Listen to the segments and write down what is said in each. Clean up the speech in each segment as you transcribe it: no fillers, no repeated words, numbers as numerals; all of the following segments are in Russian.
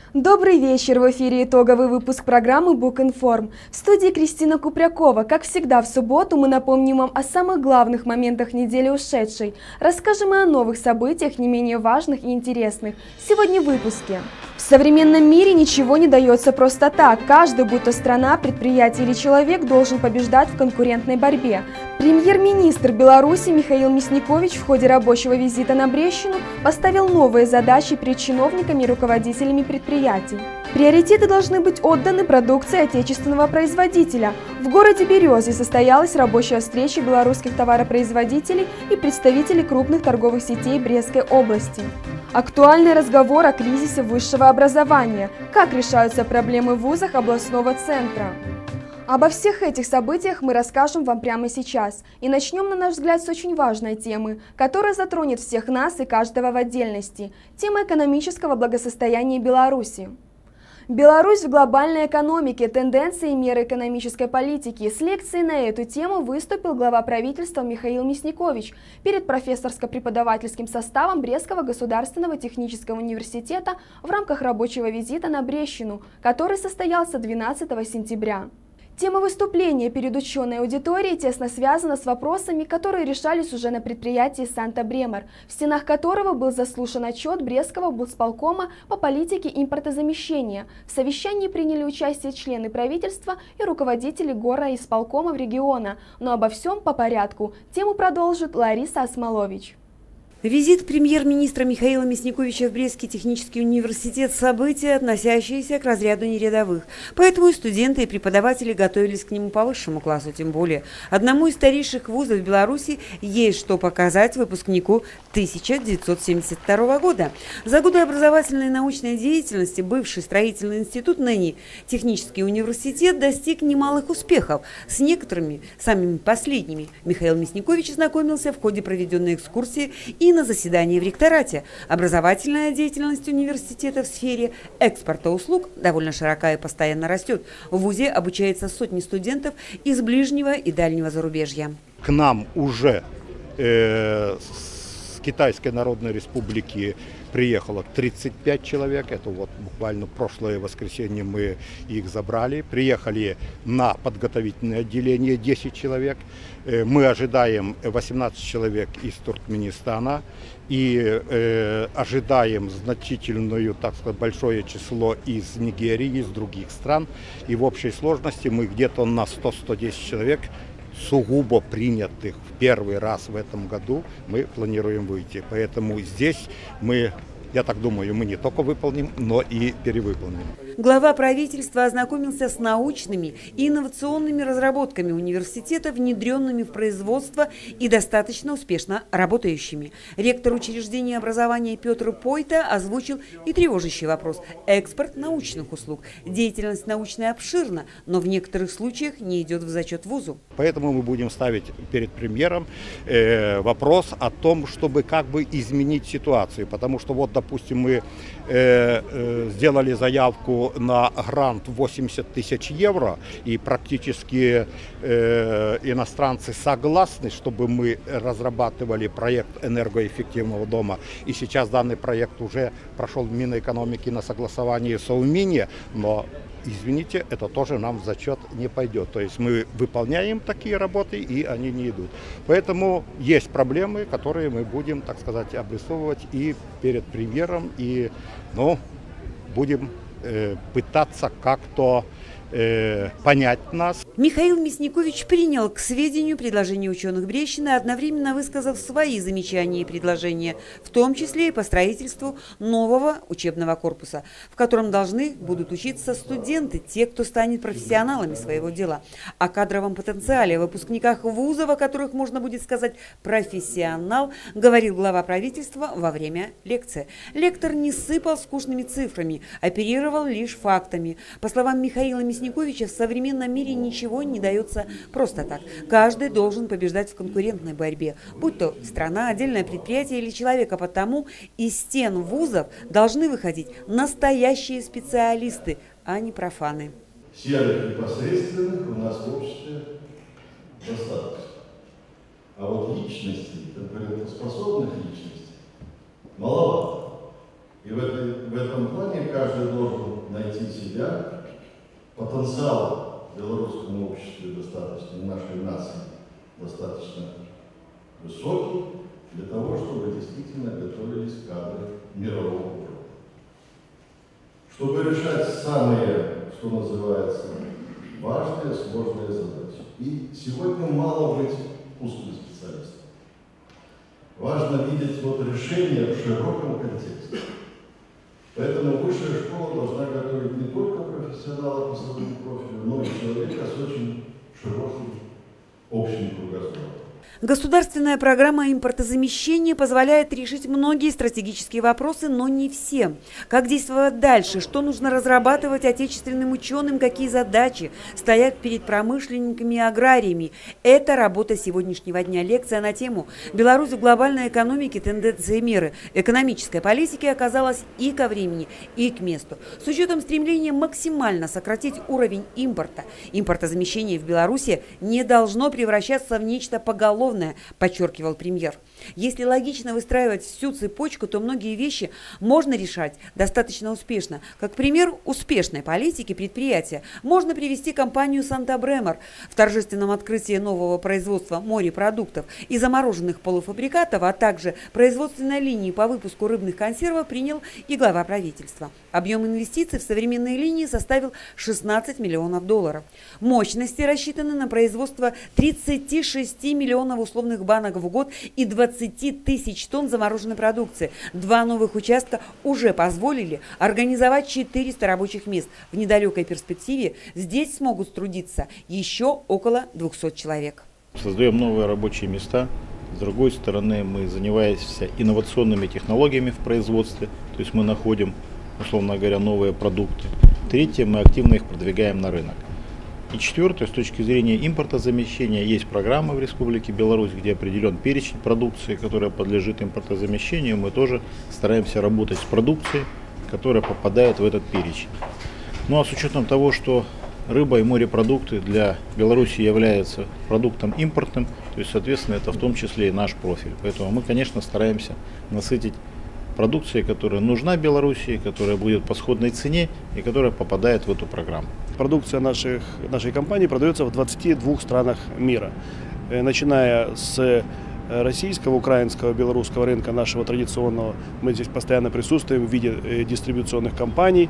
Добрый вечер! В эфире итоговый выпуск программы Book-Inform. В студии Кристина Купрякова. Как всегда в субботу мы напомним вам о самых главных моментах недели ушедшей. Расскажем и о новых событиях, не менее важных и интересных. Сегодня в выпуске. В современном мире ничего не дается просто так. Каждый, будь то страна, предприятие или человек, должен побеждать в конкурентной борьбе. Премьер-министр Беларуси Михаил Мясникович в ходе рабочего визита на Брещину поставил новые задачи перед чиновниками и руководителями предприятий. Приоритеты должны быть отданы продукции отечественного производителя. В городе Березы состоялась рабочая встреча белорусских товаропроизводителей и представителей крупных торговых сетей Брестской области. Актуальный разговор о кризисе высшего образования. Как решаются проблемы в вузах областного центра. Обо всех этих событиях мы расскажем вам прямо сейчас. И начнем, на наш взгляд, с очень важной темы, которая затронет всех нас и каждого в отдельности. Тема экономического благосостояния Беларуси. Беларусь в глобальной экономике, тенденции и меры экономической политики. С лекцией на эту тему выступил глава правительства Михаил Мясникович перед профессорско-преподавательским составом Брестского государственного технического университета в рамках рабочего визита на Брещину, который состоялся 12 сентября. Тема выступления перед ученой аудиторией тесно связана с вопросами, которые решались уже на предприятии Санта-Бремор, в стенах которого был заслушан отчет Брестского облсполкома по политике импортозамещения. В совещании приняли участие члены правительства и руководители горрайисполкомов региона. Но обо всем по порядку. Тему продолжит Лариса Осмолович. Визит премьер-министра Михаила Мясниковича в Брестский технический университет – события, относящиеся к разряду нерядовых. Поэтому и студенты, и преподаватели готовились к нему по высшему классу, тем более. Одному из старейших вузов Беларуси есть что показать выпускнику 1972 года. За годы образовательной и научной деятельности бывший строительный институт, ныне технический университет, достиг немалых успехов. С некоторыми, самыми последними, Михаил Мясникович знакомился в ходе проведенной экскурсии и на заседании в ректорате. Образовательная деятельность университета в сфере экспорта услуг довольно широка и постоянно растет. В вузе обучается сотни студентов из ближнего и дальнего зарубежья. К нам уже с Китайской Народной Республики приехало 35 человек. Это вот буквально прошлое воскресенье мы их забрали. Приехали на подготовительное отделение 10 человек. Мы ожидаем 18 человек из Туркменистана и ожидаем значительную, так сказать, большое число из Нигерии, из других стран. И в общей сложности мы где-то на 100-110 человек сугубо принятых в первый раз в этом году мы планируем выйти. Поэтому здесь мы, я так думаю, мы не только выполним, но и перевыполним. Глава правительства ознакомился с научными и инновационными разработками университета, внедренными в производство и достаточно успешно работающими. Ректор учреждения образования Петр Пойта озвучил и тревожащий вопрос – экспорт научных услуг. Деятельность научная обширна, но в некоторых случаях не идет в зачет вузу. Поэтому мы будем ставить перед премьером вопрос о том, чтобы как бы изменить ситуацию. Потому что вот, допустим, мы сделали заявку на грант 80 тысяч евро, и практически иностранцы согласны, чтобы мы разрабатывали проект энергоэффективного дома. И сейчас данный проект уже прошел в Минэкономики на согласование Совмине, но, извините, это тоже нам в зачет не пойдет. То есть мы выполняем такие работы, и они не идут. Поэтому есть проблемы, которые мы будем, так сказать, обрисовывать и перед премьером, и будем пытаться как-то понять нас. Михаил Мясникович принял к сведению предложения ученых Брещины, одновременно высказав свои замечания и предложения, в том числе и по строительству нового учебного корпуса, в котором должны будут учиться студенты, те, кто станет профессионалами своего дела. О кадровом потенциале, о выпускниках вузов, о которых можно будет сказать профессионал, говорил глава правительства во время лекции. Лектор не сыпал скучными цифрами, оперировал лишь фактами. По словам Михаила Мясниковича, в современном мире ничего не дается просто так. Каждый должен побеждать в конкурентной борьбе, будь то страна, отдельное предприятие или человек, а потому из стен вузов должны выходить настоящие специалисты, а не профаны. Серых и посредственных у нас в обществе достаточно. А вот личностей, конкурентоспособных личностей, маловато. И в этом плане каждый каждый должен найти себя. Потенциал в белорусском обществе достаточно, в нашей нации достаточно высокий для того, чтобы действительно готовились кадры мирового уровня. Чтобы решать самые, что называется, важные, сложные задачи. И сегодня мало быть узким специалистом. Важно видеть вот решение в широком контексте. Поэтому высшая школа должна готовить не только профессионала по своему профилю, но и человека с очень широким общим кругозором. Государственная программа импортозамещения позволяет решить многие стратегические вопросы, но не все. Как действовать дальше? Что нужно разрабатывать отечественным ученым? Какие задачи стоят перед промышленниками и аграриями? Это работа сегодняшнего дня. Лекция на тему «Беларусь в глобальной экономике. Тенденции и меры экономической политики» оказалась и ко времени, и к месту. С учетом стремления максимально сократить уровень импорта, импортозамещение в Беларуси не должно превращаться в нечто поголовное, подчеркивал премьер. Если логично выстраивать всю цепочку, то многие вещи можно решать достаточно успешно. Как пример успешной политики предприятия можно привести компанию «Санта-Бремор». В торжественном открытии нового производства морепродуктов и замороженных полуфабрикатов, а также производственной линии по выпуску рыбных консервов принял и глава правительства. Объем инвестиций в современные линии составил $16 миллионов. Мощности рассчитаны на производство 36 миллионов условных банок в год и 20 тысяч тонн замороженной продукции. 2 новых участка уже позволили организовать 400 рабочих мест. В недалекой перспективе здесь смогут трудиться еще около 200 человек. Создаем новые рабочие места. С другой стороны, мы занимаемся инновационными технологиями в производстве. То есть мы находим, условно говоря, новые продукты. Третье, мы активно их продвигаем на рынок. И четвертое, с точки зрения импортозамещения, есть программа в Республике Беларусь, где определен перечень продукции, которая подлежит импортозамещению. Мы тоже стараемся работать с продукцией, которая попадает в этот перечень. Ну а с учетом того, что рыба и морепродукты для Беларуси являются продуктом импортным, то есть, соответственно, это в том числе и наш профиль. Поэтому мы, конечно, стараемся насытить продукцией, которая нужна Беларуси, которая будет по сходной цене и которая попадает в эту программу. Продукция нашей компании продается в 22 странах мира, начиная с российского, украинского, белорусского рынка нашего традиционного. Мы здесь постоянно присутствуем в виде дистрибуционных компаний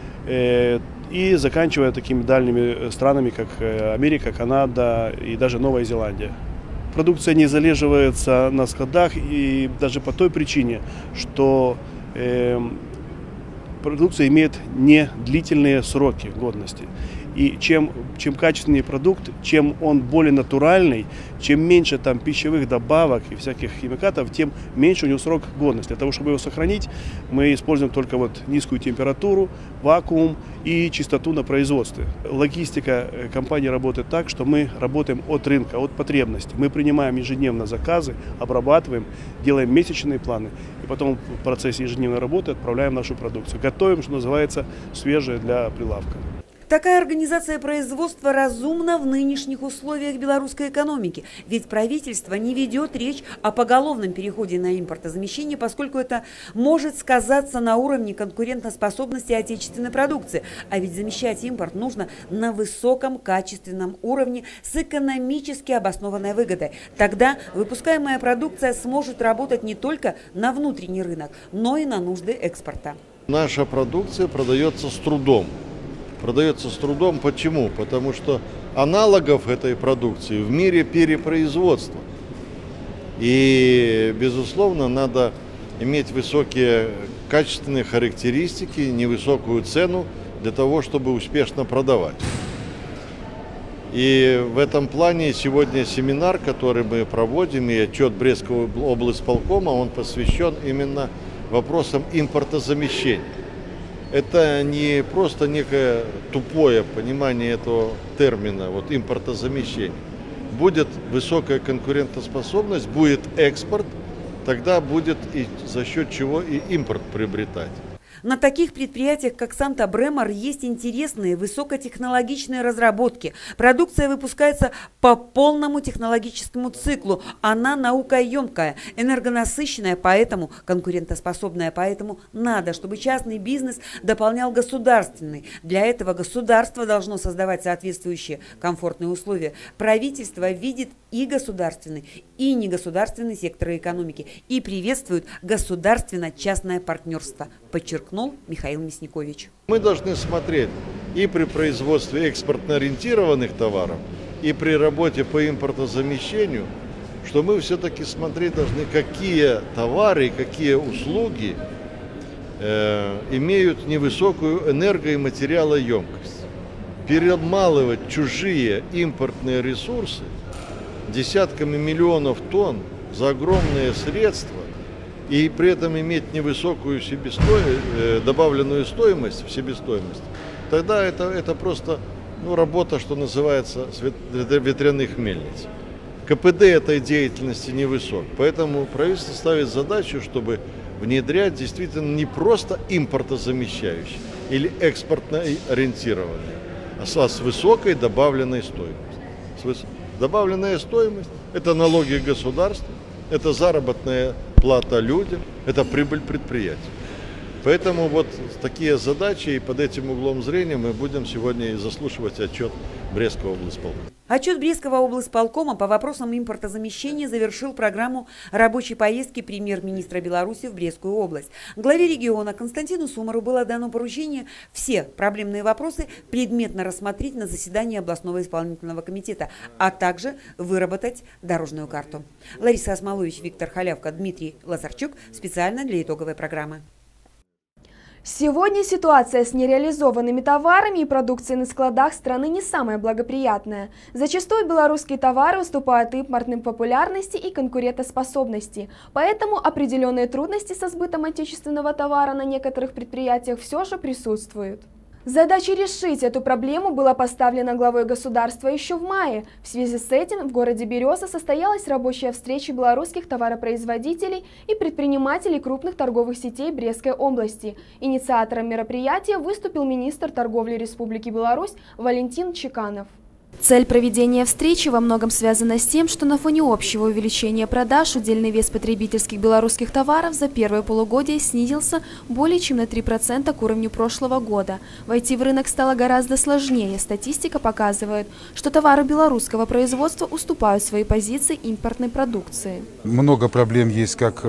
и заканчивая такими дальними странами, как Америка, Канада и даже Новая Зеландия. Продукция не залеживается на складах и даже по той причине, что продукция имеет не длительные сроки годности. И чем качественнее продукт, чем он более натуральный, чем меньше там пищевых добавок и всяких химикатов, тем меньше у него срок годности. Для того, чтобы его сохранить, мы используем только вот низкую температуру, вакуум и чистоту на производстве. Логистика компании работает так, что мы работаем от рынка, от потребностей. Мы принимаем ежедневно заказы, обрабатываем, делаем месячные планы и потом в процессе ежедневной работы отправляем нашу продукцию. Готовим, что называется, свежее для прилавка. Такая организация производства разумна в нынешних условиях белорусской экономики, ведь правительство не ведет речь о поголовном переходе на импортозамещение, поскольку это может сказаться на уровне конкурентоспособности отечественной продукции. А ведь замещать импорт нужно на высоком качественном уровне с экономически обоснованной выгодой. Тогда выпускаемая продукция сможет работать не только на внутренний рынок, но и на нужды экспорта. Наша продукция продается с трудом. Продается с трудом. Почему? Потому что аналогов этой продукции в мире перепроизводство. И, безусловно, надо иметь высокие качественные характеристики, невысокую цену для того, чтобы успешно продавать. И в этом плане сегодня семинар, который мы проводим, и отчет Брестского облисполкома, он посвящен именно вопросам импортозамещения. Это не просто некое тупое понимание этого термина, вот импортозамещение. Будет высокая конкурентоспособность, будет экспорт, тогда будет и за счет чего и импорт приобретать. На таких предприятиях, как Санта-Бремор, есть интересные высокотехнологичные разработки. Продукция выпускается по полному технологическому циклу. Она наукоемкая, энергонасыщенная, поэтому конкурентоспособная. Поэтому надо, чтобы частный бизнес дополнял государственный. Для этого государство должно создавать соответствующие комфортные условия. Правительство видит и государственный, и негосударственный секторы экономики и приветствует государственно-частное партнерство, подчеркнул Михаил Мясникович. Мы должны смотреть и при производстве экспортно-ориентированных товаров, и при работе по импортозамещению, что мы все-таки смотреть должны, какие товары и какие услуги имеют невысокую энерго- и материалоемкость. Перемалывать чужие импортные ресурсы десятками миллионов тонн за огромные средства и при этом иметь невысокую добавленную стоимость в себестоимость, тогда это просто работа, что называется, ветряных мельниц. КПД этой деятельности невысок, поэтому правительство ставит задачу, чтобы внедрять действительно не просто импортозамещающие или экспортно ориентированные, а с высокой добавленной стоимостью. Добавленная стоимость – это налоги государства, это заработная плата людям, это прибыль предприятий. Поэтому вот такие задачи, и под этим углом зрения мы будем сегодня и заслушивать отчет Брестского облсполкома. Отчет Брестского облсполкома по вопросам импортозамещения завершил программу рабочей поездки премьер-министра Беларуси в Брестскую область. Главе региона Константину Сумару было дано поручение все проблемные вопросы предметно рассмотреть на заседании областного исполнительного комитета, а также выработать дорожную карту. Лариса Осмолович, Виктор Халявка, Дмитрий Лазарчук специально для итоговой программы. Сегодня ситуация с нереализованными товарами и продукцией на складах страны не самая благоприятная. Зачастую белорусские товары уступают импортным популярности и конкурентоспособности. Поэтому определенные трудности со сбытом отечественного товара на некоторых предприятиях все же присутствуют. Задача решить эту проблему была поставлена главой государства еще в мае. В связи с этим в городе Береза состоялась рабочая встреча белорусских товаропроизводителей и предпринимателей крупных торговых сетей Брестской области. Инициатором мероприятия выступил министр торговли Республики Беларусь Валентин Чеканов. Цель проведения встречи во многом связана с тем, что на фоне общего увеличения продаж удельный вес потребительских белорусских товаров за первое полугодие снизился более чем на 3% к уровню прошлого года. Войти в рынок стало гораздо сложнее. Статистика показывает, что товары белорусского производства уступают свои позиции импортной продукции. Много проблем есть как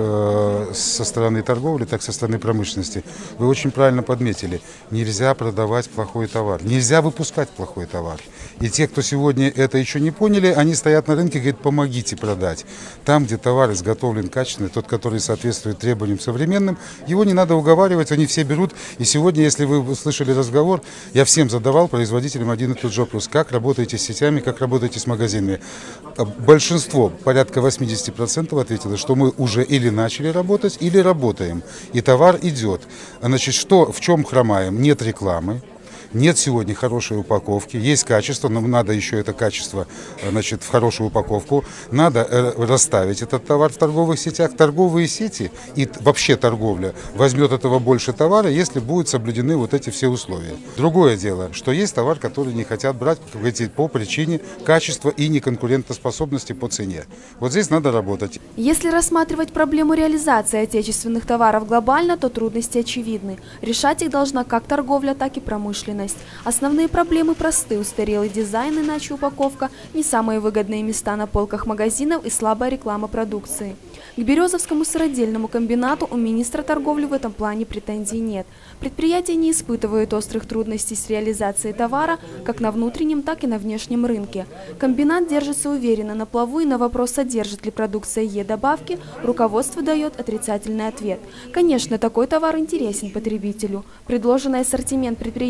со стороны торговли, так и со стороны промышленности. Вы очень правильно подметили. Нельзя продавать плохой товар, нельзя выпускать плохой товар. И те, кто сегодня это еще не поняли, они стоят на рынке и говорят: помогите продать. Там, где товар изготовлен качественный, тот, который соответствует требованиям современным, его не надо уговаривать, они все берут. И сегодня, если вы слышали разговор, я всем задавал, производителям, один и тот же вопрос: как работаете с сетями, как работаете с магазинами. Большинство, порядка 80% ответило, что мы уже или начали работать, или работаем. И товар идет. Значит, в чем хромаем? Нет рекламы. Нет сегодня хорошей упаковки, есть качество, но надо еще это качество, в хорошую упаковку. Надо расставить этот товар в торговых сетях. Торговые сети и вообще торговля возьмет этого больше товара, если будут соблюдены вот эти все условия. Другое дело, что есть товар, который не хотят брать по причине качества и неконкурентоспособности по цене. Вот здесь надо работать. Если рассматривать проблему реализации отечественных товаров глобально, то трудности очевидны. Решать их должна как торговля, так и промышленность. Основные проблемы просты: устарелый дизайн, иначе упаковка, не самые выгодные места на полках магазинов и слабая реклама продукции. К Березовскому сыродельному комбинату у министра торговли в этом плане претензий нет. Предприятия не испытывают острых трудностей с реализацией товара как на внутреннем, так и на внешнем рынке. Комбинат держится уверенно на плаву, и на вопрос, содержит ли продукция Е-добавки, руководство дает отрицательный ответ. Конечно, такой товар интересен потребителю. Предложенный ассортимент предприятия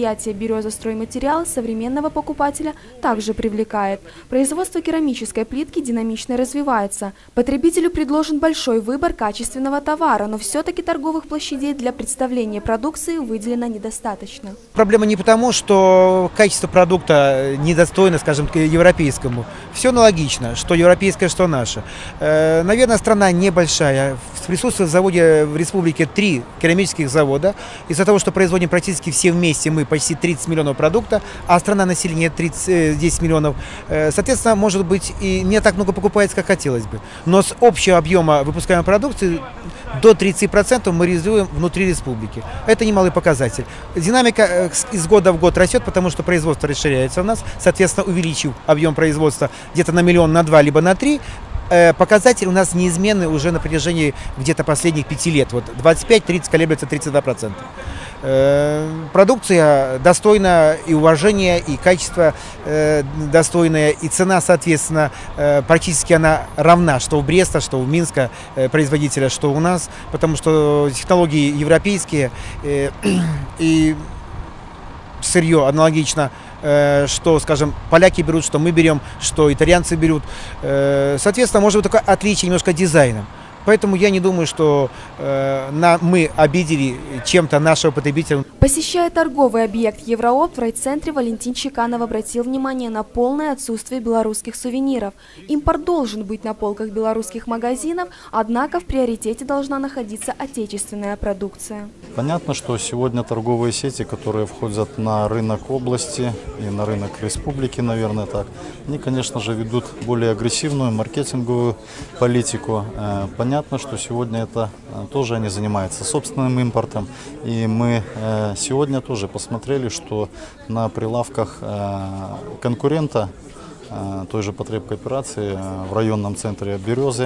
«Береза Стройматериал» современного покупателя также привлекает. Производство керамической плитки динамично развивается. Потребителю предложен большой выбор качественного товара, но все-таки торговых площадей для представления продукции выделено недостаточно. Проблема не потому, что качество продукта недостойно, скажем, европейскому. Все аналогично, что европейское, что наше. Наверное, страна небольшая. Присутствует в заводе в республике 3 керамических завода. Из-за того, что производим практически все вместе, мы почти 30 миллионов продукта, а страна населения 10 миллионов. Соответственно, может быть, и не так много покупается, как хотелось бы. Но с общего объема выпускаемой продукции до 30% мы реализуем внутри республики. Это немалый показатель. Динамика из года в год растет, потому что производство расширяется у нас. Соответственно, увеличив объем производства где-то на миллион, на 2, либо на 3, показатели у нас неизменны уже на протяжении где-то последних 5 лет. Вот 25-30 колеблется 32%. Продукция достойна и уважения, и качество достойное, и цена, соответственно, практически она равна, что у Бреста, что у Минска производителя, что у нас, потому что технологии европейские и сырье аналогично, что, скажем, поляки берут, что мы берем, что итальянцы берут. Соответственно, может быть такое отличие немножко дизайном. Поэтому я не думаю, что мы обидели чем-то нашего потребителя. Посещая торговый объект Евроопт в райцентре, Валентин Чеканов обратил внимание на полное отсутствие белорусских сувениров. Импорт должен быть на полках белорусских магазинов, однако в приоритете должна находиться отечественная продукция. Понятно, что сегодня торговые сети, которые входят на рынок области и на рынок республики, наверное, так, они, конечно же, ведут более агрессивную маркетинговую политику. Понятно, что сегодня это тоже они занимаются собственным импортом. И мы сегодня тоже посмотрели, что на прилавках конкурента той же потребкооперации в районном центре «Березы»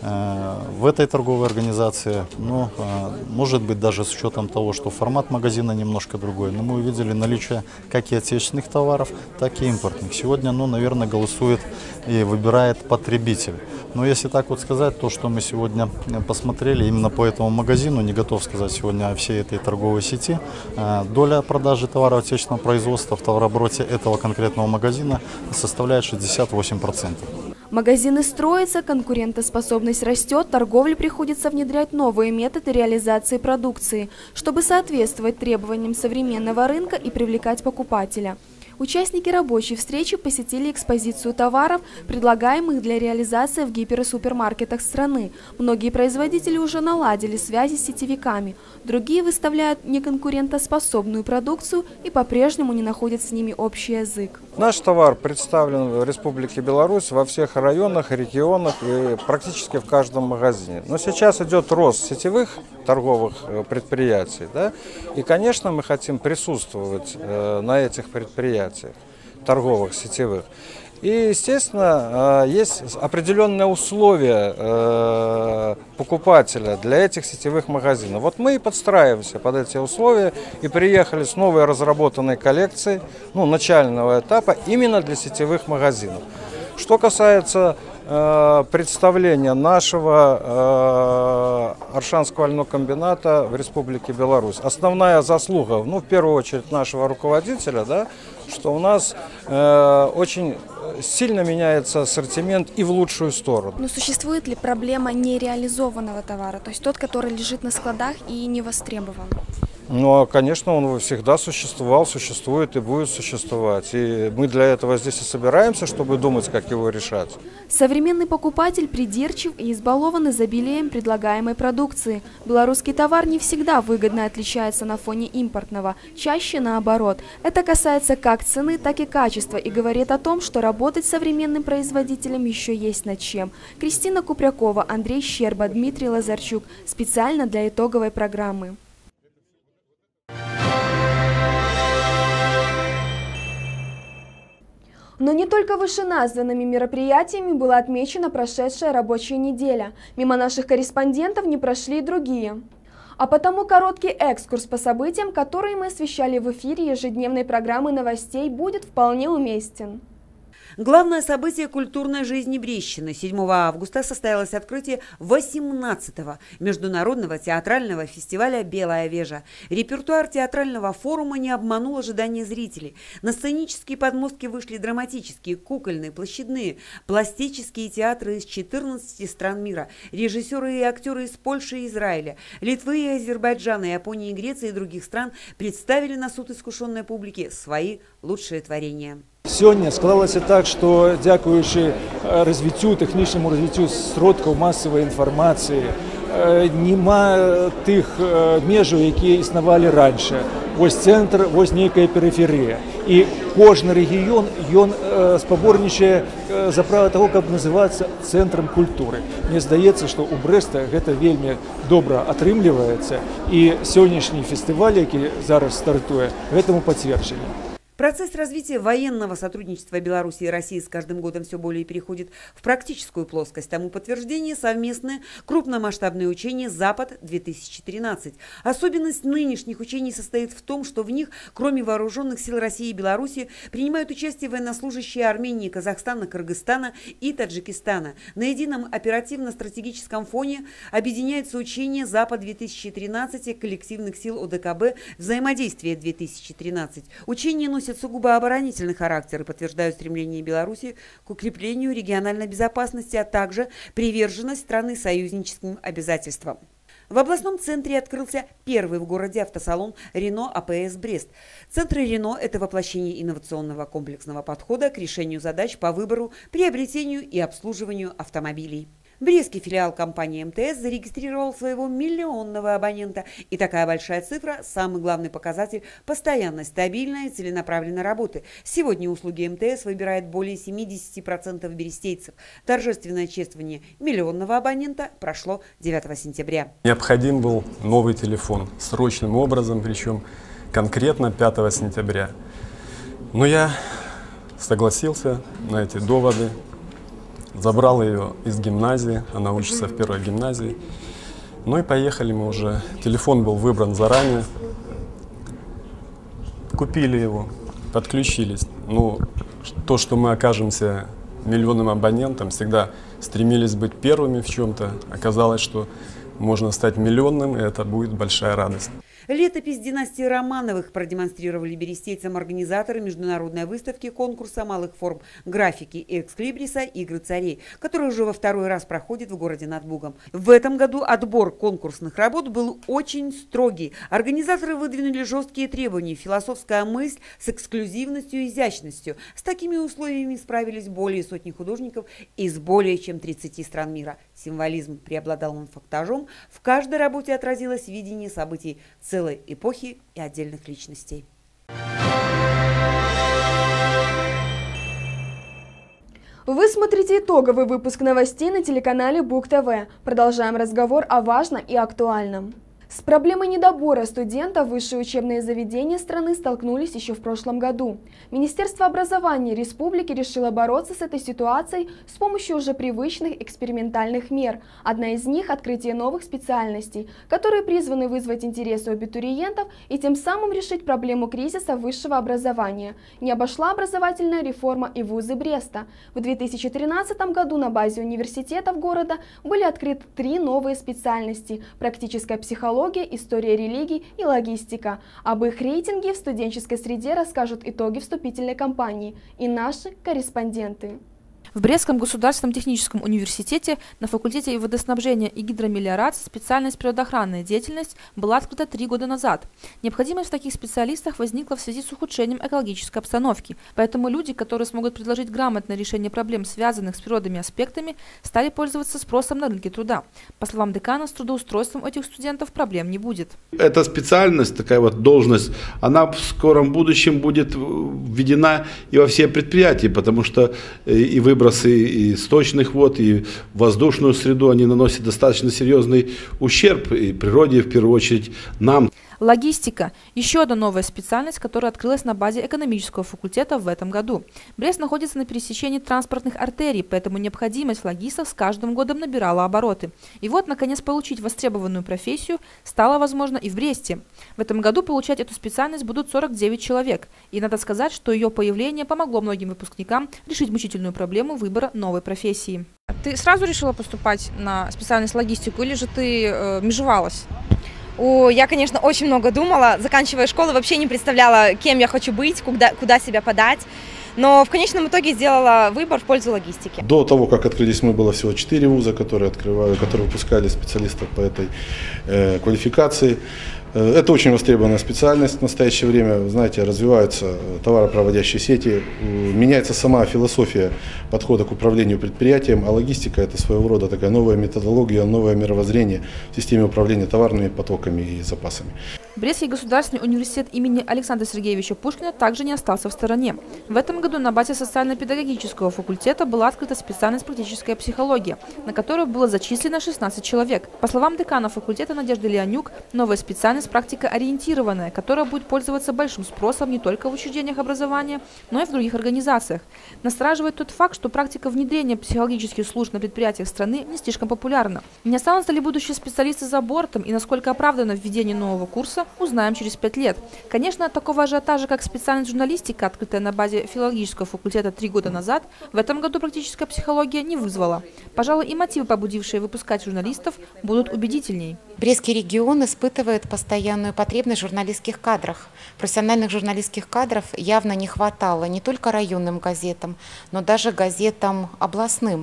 в этой торговой организации, ну, может быть, даже с учетом того, что формат магазина немножко другой, но мы увидели наличие как и отечественных товаров, так и импортных. Сегодня, ну, наверное, голосует и выбирает потребитель. Но если так вот сказать, то, что мы сегодня посмотрели именно по этому магазину, не готов сказать сегодня о всей этой торговой сети, доля продажи товаров отечественного производства в товарообороте этого конкретного магазина составляет 68%. Магазины строятся, конкурентоспособность растет, торговле приходится внедрять новые методы реализации продукции, чтобы соответствовать требованиям современного рынка и привлекать покупателя. Участники рабочей встречи посетили экспозицию товаров, предлагаемых для реализации в гипер- и супермаркетах страны. Многие производители уже наладили связи с сетевиками, другие выставляют неконкурентоспособную продукцию и по-прежнему не находят с ними общий язык. Наш товар представлен в Республике Беларусь во всех районах, регионах и практически в каждом магазине. Но сейчас идет рост сетевых торговых предприятий, да? И, конечно, мы хотим присутствовать на этих предприятиях торговых, сетевых. И, естественно, есть определенные условия покупателя для этих сетевых магазинов. Вот мы и подстраиваемся под эти условия и приехали с новой разработанной коллекцией, ну, начального этапа именно для сетевых магазинов. Что касается представления нашего Оршанского льнокомбината в Республике Беларусь. Основная заслуга, ну, в первую очередь, нашего руководителя, да, что у нас очень сильно меняется ассортимент и в лучшую сторону. Но существует ли проблема нереализованного товара, то есть тот, который лежит на складах и не востребован? Ну, конечно, он всегда существовал, существует и будет существовать. И мы для этого здесь и собираемся, чтобы думать, как его решать. Современный покупатель придирчив и избалован изобилием предлагаемой продукции. Белорусский товар не всегда выгодно отличается на фоне импортного, чаще наоборот. Это касается как цены, так и качества и говорит о том, что работать с современным производителем еще есть над чем. Кристина Купрякова, Андрей Щерба, Дмитрий Лазарчук. Специально для итоговой программы. Но не только вышеназванными мероприятиями была отмечена прошедшая рабочая неделя. Мимо наших корреспондентов не прошли и другие. А потому короткий экскурс по событиям, которые мы освещали в эфире ежедневной программы новостей, будет вполне уместен. Главное событие культурной жизни Брестщины. 7 августа состоялось открытие 18-го международного театрального фестиваля «Белая вежа». Репертуар театрального форума не обманул ожидания зрителей. На сценические подмостки вышли драматические, кукольные, площадные, пластические театры из 14 стран мира, режиссеры и актеры из Польши и Израиля, Литвы и Азербайджана, Японии и Греции и других стран представили на суд искушенной публики свои лучшие творения. Сьогодні склалося так, що дякуючи технічному розвитку сродків масової інформації, нема тих межів, які існували раніше. Ось центр, ось некая периферія. І кожен регіон, він споборничає за право того, як називатися центром культури. Мені здається, що у Бреста це вельми добре отримлюється, і сьогоднішній фестиваль, який зараз стартує, цьому підтвердження. Процесс развития военного сотрудничества Беларуси и России с каждым годом все более переходит в практическую плоскость. Тому подтверждение совместное крупномасштабное учение «Запад-2013». Особенность нынешних учений состоит в том, что в них, кроме вооруженных сил России и Беларуси, принимают участие военнослужащие Армении, Казахстана, Кыргызстана и Таджикистана. На едином оперативно-стратегическом фоне объединяется учение «Запад-2013» коллективных сил ОДКБ «Взаимодействие-2013». Учения носят сугубо оборонительный характер и подтверждают стремление Беларуси к укреплению региональной безопасности, а также приверженность страны союзническим обязательствам. В областном центре открылся первый в городе автосалон «Рено АПС Брест». Центры «Рено» – это воплощение инновационного комплексного подхода к решению задач по выбору, приобретению и обслуживанию автомобилей. Брестский филиал компании МТС зарегистрировал своего миллионного абонента. И такая большая цифра – самый главный показатель постоянной, стабильной и целенаправленной работы. Сегодня услуги МТС выбирает более 70% берестейцев. Торжественное чествование миллионного абонента прошло 9 сентября. Необходим был новый телефон срочным образом, причем конкретно 5 сентября. Но я согласился на эти доводы. Забрал ее из гимназии, она учится в первой гимназии. Ну и поехали мы уже. Телефон был выбран заранее. Купили его, подключились. Ну, то, что мы окажемся миллионным абонентом, всегда стремились быть первыми в чем-то. Оказалось, что можно стать миллионным, и это будет большая радость. Летопись династии Романовых продемонстрировали берестейцам организаторы международной выставки конкурса малых форм графики «Экслибриса. Игры царей», который уже во второй раз проходит в городе над Бугом. В этом году отбор конкурсных работ был очень строгий. Организаторы выдвинули жесткие требования, философская мысль с эксклюзивностью и изящностью. С такими условиями справились более сотни художников из более чем 30 стран мира. Символизм преобладал над фактажом. В каждой работе отразилось видение событий целой эпохи и отдельных личностей. Вы смотрите итоговый выпуск новостей на телеканале Буг ТВ. Продолжаем разговор о важном и актуальном. С проблемой недобора студентов высшие учебные заведения страны столкнулись еще в прошлом году. Министерство образования республики решило бороться с этой ситуацией с помощью уже привычных экспериментальных мер. Одна из них – открытие новых специальностей, которые призваны вызвать интерес у абитуриентов и тем самым решить проблему кризиса высшего образования. Не обошла образовательная реформа и вузы Бреста. В 2013 году на базе университетов города были открыты 3 новые специальности – практическая психология, история религий и логистика. Об их рейтинге в студенческой среде расскажут итоги вступительной кампании и наши корреспонденты. В Брестском государственном техническом университете на факультете водоснабжения и гидромелиорации специальность природоохранная деятельность была открыта 3 года назад. Необходимость в таких специалистах возникла в связи с ухудшением экологической обстановки. Поэтому люди, которые смогут предложить грамотное решение проблем, связанных с природными аспектами, стали пользоваться спросом на рынке труда. По словам декана, с трудоустройством этих студентов проблем не будет. Эта специальность, такая вот должность, она в скором будущем будет введена и во все предприятия, потому что и выбросы и сточных вод, и воздушную среду, они наносят достаточно серьезный ущерб и природе, в первую очередь нам. Логистика – еще одна новая специальность, которая открылась на базе экономического факультета в этом году. Брест находится на пересечении транспортных артерий, поэтому необходимость в логистах с каждым годом набирала обороты. И вот, наконец, получить востребованную профессию стало возможно и в Бресте. В этом году получать эту специальность будут 49 человек. И надо сказать, что ее появление помогло многим выпускникам решить мучительную проблему выбора новой профессии. Ты сразу решила поступать на специальность логистику или же ты межевалась? Я, конечно, очень много думала. Заканчивая школу, вообще не представляла, кем я хочу быть, куда себя подать. Но в конечном итоге сделала выбор в пользу логистики. До того, как открылись мы, было всего 4 вуза, которые выпускали специалистов по этой квалификации. Это очень востребованная специальность в настоящее время. Вы знаете, развиваются товаропроводящие сети, меняется сама философия подхода к управлению предприятием, а логистика – это своего рода такая новая методология, новое мировоззрение в системе управления товарными потоками и запасами. Брестский государственный университет имени Александра Сергеевича Пушкина также не остался в стороне. В этом году на базе социально-педагогического факультета была открыта специальность «Практическая психология», на которую было зачислено 16 человек. По словам декана факультета Надежды Леонюк, новая специальность практикоориентированная, которая будет пользоваться большим спросом не только в учреждениях образования, но и в других организациях. Настораживает тот факт, что практика внедрения психологических служб на предприятиях страны не слишком популярна. Не останутся ли будущие специалисты за бортом и насколько оправдано введение нового курса, узнаем через 5 лет. Конечно, такого ажиотажа, как специальность журналистика, открытая на базе филологического факультета 3 года назад, в этом году практическая психология не вызвала. Пожалуй, и мотивы, побудившие выпускать журналистов, будут убедительней. Брестский регион испытывает постоянную потребность в журналистских кадрах. Профессиональных журналистских кадров явно не хватало не только районным газетам, но даже газетам областным.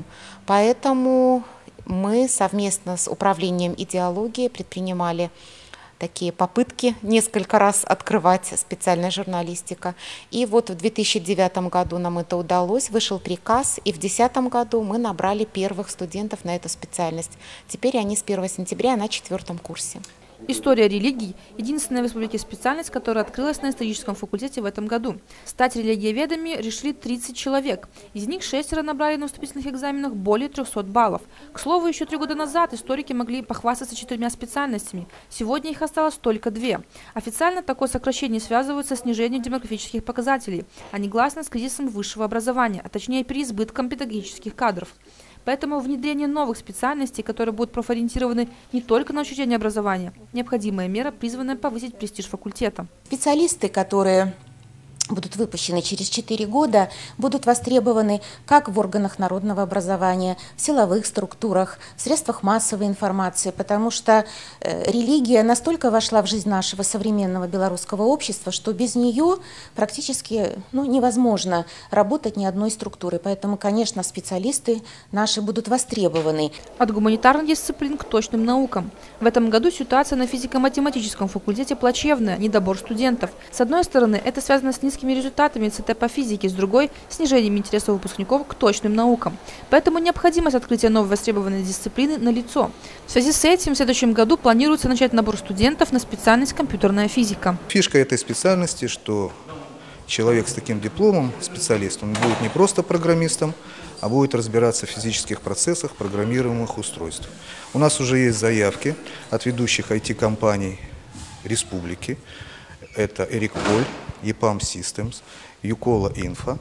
Поэтому мы совместно с управлением идеологии предпринимали такие попытки несколько раз открывать специальная журналистика. И вот в 2009 году нам это удалось, вышел приказ, и в 2010 году мы набрали первых студентов на эту специальность. Теперь они с 1 сентября на 4-м курсе. История религий – единственная в республике специальность, которая открылась на историческом факультете в этом году. Стать религиоведами решили 30 человек. Из них 6 набрали на вступительных экзаменах более 300 баллов. К слову, еще 3 года назад историки могли похвастаться 4 специальностями. Сегодня их осталось только 2. Официально такое сокращение связывается с снижением демографических показателей, а негласно с кризисом высшего образования, а точнее переизбытком педагогических кадров. Поэтому внедрение новых специальностей, которые будут профориентированы не только на учреждение образования, необходимая мера, призванная повысить престиж факультета. Специалисты, которые будут выпущены через 4 года, будут востребованы как в органах народного образования, в силовых структурах, в средствах массовой информации, потому что религия настолько вошла в жизнь нашего современного белорусского общества, что без нее практически невозможно работать ни одной структуры. Поэтому, конечно, специалисты наши будут востребованы. От гуманитарных дисциплин к точным наукам. В этом году ситуация на физико-математическом факультете плачевная, недобор студентов. С одной стороны, это связано с низкими результатами ЦТ по физике, с другой – снижением интереса выпускников к точным наукам. Поэтому необходимость открытия новой востребованной дисциплины налицо. В связи с этим в следующем году планируется начать набор студентов на специальность компьютерная физика. Фишка этой специальности, что человек с таким дипломом, специалист, он будет не просто программистом, а будет разбираться в физических процессах программируемых устройств. У нас уже есть заявки от ведущих IT-компаний республики. Это Эрикполь, EPAM Systems, Юкола Инфо.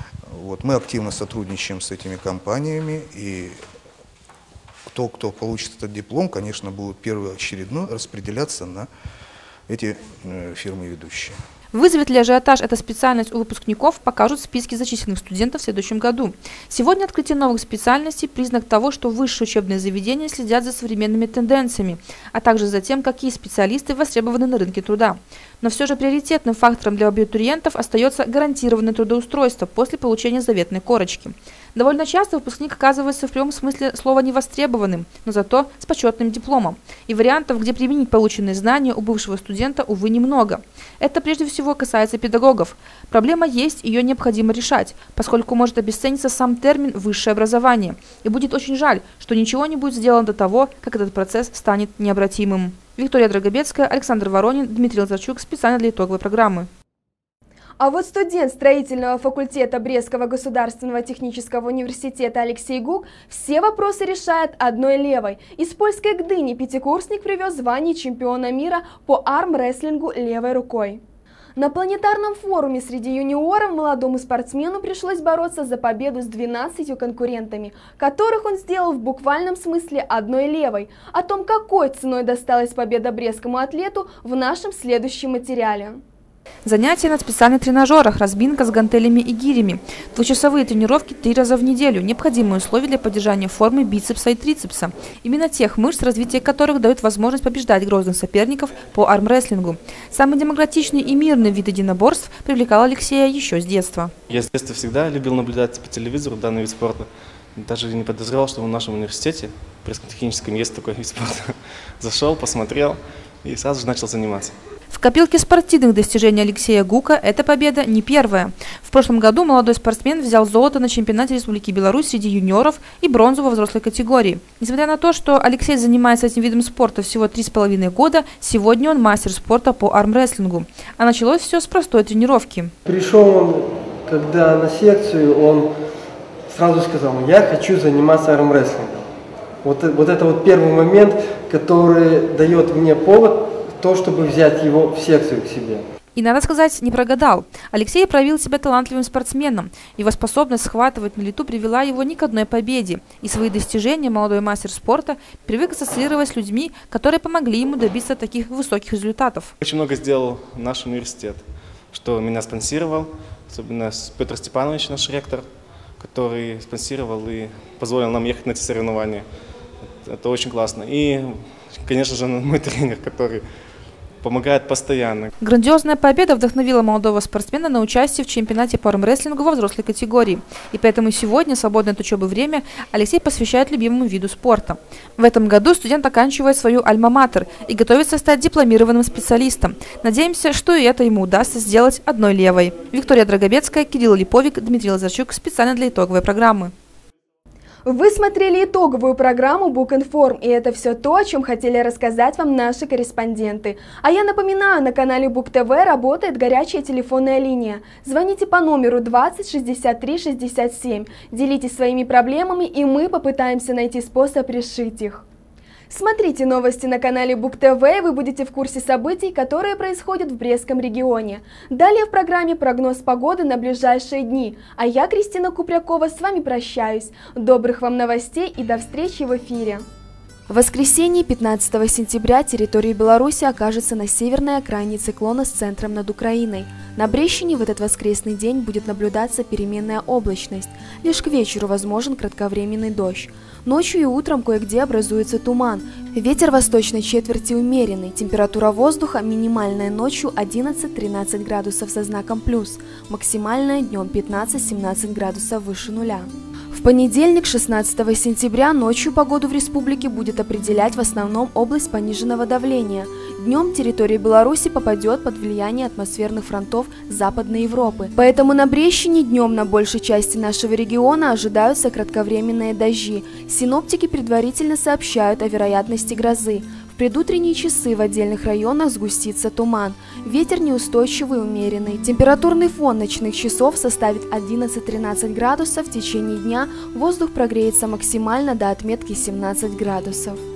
Мы активно сотрудничаем с этими компаниями, и кто получит этот диплом, конечно, будет первоочередно распределяться на эти фирмы ведущие. Вызовет ли ажиотаж эта специальность у выпускников, покажут списки зачисленных студентов в следующем году. Сегодня открытие новых специальностей – признак того, что высшие учебные заведения следят за современными тенденциями, а также за тем, какие специалисты востребованы на рынке труда. Но все же приоритетным фактором для абитуриентов остается гарантированное трудоустройство после получения заветной корочки. Довольно часто выпускник оказывается в прямом смысле слова невостребованным, но зато с почетным дипломом. И вариантов, где применить полученные знания, у бывшего студента, увы, немного. Это прежде всего касается педагогов. Проблема есть, ее необходимо решать, поскольку может обесцениться сам термин «высшее образование». И будет очень жаль, что ничего не будет сделано до того, как этот процесс станет необратимым. Виктория Драгобецкая, Александр Воронин, Дмитрий Лазарчук. Специально для итоговой программы. А вот студент строительного факультета Брестского государственного технического университета Алексей Гук все вопросы решает одной левой. Из польской Гдыни пятикурсник привез звание чемпиона мира по армрестлингу левой рукой. На планетарном форуме среди юниоров молодому спортсмену пришлось бороться за победу с 12 конкурентами, которых он сделал в буквальном смысле одной левой. О том, какой ценой досталась победа брестскому атлету, в нашем следующем материале. Занятия на специальных тренажерах, разминка с гантелями и гирями, двухчасовые тренировки 3 раза в неделю – необходимые условия для поддержания формы бицепса и трицепса. Именно тех мышц, развитие которых дает возможность побеждать грозных соперников по армрестлингу. Самый демократичный и мирный вид единоборств привлекал Алексея еще с детства. Я с детства всегда любил наблюдать по телевизору данный вид спорта. Даже не подозревал, что в нашем университете, в Брестском техническом, есть такой вид спорта. Зашел, посмотрел и сразу же начал заниматься. В копилке спортивных достижений Алексея Гука эта победа не первая. В прошлом году молодой спортсмен взял золото на чемпионате Республики Беларусь среди юниоров и бронзу во взрослой категории. Несмотря на то, что Алексей занимается этим видом спорта всего 3,5 года, сегодня он мастер спорта по армрестлингу. А началось все с простой тренировки. Пришел он, когда на секцию, он сразу сказал: я хочу заниматься армрестлингом. Вот это вот первый момент, который дает мне повод, то, чтобы взять его в секцию к себе. И, надо сказать, не прогадал. Алексей проявил себя талантливым спортсменом. Его способность схватывать на лету привела его не к одной победе. И свои достижения молодой мастер спорта привык ассоциировать с людьми, которые помогли ему добиться таких высоких результатов. Очень много сделал наш университет, что меня спонсировал, особенно Петр Степанович, наш ректор, который спонсировал и позволил нам ехать на эти соревнования. Это очень классно. И, конечно же, мой тренер, который помогает постоянно. Грандиозная победа вдохновила молодого спортсмена на участие в чемпионате по армрестлингу во взрослой категории. И поэтому сегодня свободное от учебы время Алексей посвящает любимому виду спорта. В этом году студент оканчивает свою альма-матер и готовится стать дипломированным специалистом. Надеемся, что и это ему удастся сделать одной левой. Виктория Драгобецкая, Кирилл Липовик, Дмитрий Лазарчук специально для итоговой программы. Вы смотрели итоговую программу Book&Form, и это все то, о чем хотели рассказать вам наши корреспонденты. А я напоминаю, на канале Бук ТВ работает горячая телефонная линия. Звоните по номеру 20 63 67, делитесь своими проблемами, и мы попытаемся найти способ решить их. Смотрите новости на канале Бук ТВ, и вы будете в курсе событий, которые происходят в Брестском регионе. Далее в программе прогноз погоды на ближайшие дни. А я, Кристина Купрякова, с вами прощаюсь. Добрых вам новостей и до встречи в эфире. В воскресенье 15 сентября территория Беларуси окажется на северной окраине циклона с центром над Украиной. На Брещине в этот воскресный день будет наблюдаться переменная облачность. Лишь к вечеру возможен кратковременный дождь. Ночью и утром кое-где образуется туман. Ветер восточной четверти умеренный. Температура воздуха минимальная ночью 11-13 градусов со знаком плюс. Максимальная днем 15-17 градусов выше нуля. В понедельник, 16 сентября, ночью погоду в республике будет определять в основном область пониженного давления. Днем территория Беларуси попадет под влияние атмосферных фронтов Западной Европы. Поэтому на Брещине днем на большей части нашего региона ожидаются кратковременные дожди. Синоптики предварительно сообщают о вероятности грозы. В предутренние часы в отдельных районах сгустится туман. Ветер неустойчивый и умеренный. Температурный фон ночных часов составит 11-13 градусов. В течение дня воздух прогреется максимально до отметки 17 градусов.